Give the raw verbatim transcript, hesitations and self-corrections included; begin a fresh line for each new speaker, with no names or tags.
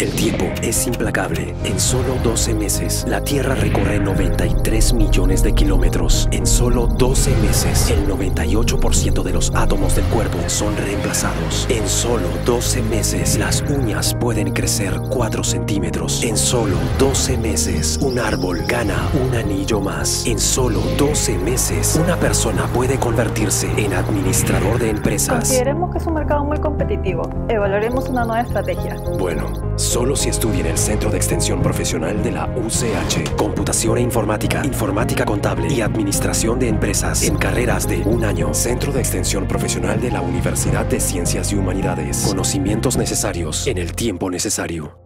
El tiempo es implacable. En solo doce meses, la Tierra recorre noventa y tres millones de kilómetros. En solo doce meses, el noventa y ocho por ciento de los átomos del cuerpo son reemplazados. En solo doce meses, las uñas pueden crecer cuatro centímetros. En solo doce meses, un árbol gana un anillo más. En solo doce meses, una persona puede convertirse en administrador de empresas.
Consideremos que es un mercado muy competitivo. Evaluaremos una nueva estrategia.
Bueno, solo si estudia en el Centro de Extensión Profesional de la U C H. Computación e informática, informática contable y administración de empresas en carreras de un año. Centro de Extensión Profesional de la Universidad de Ciencias y Humanidades. Conocimientos necesarios en el tiempo necesario.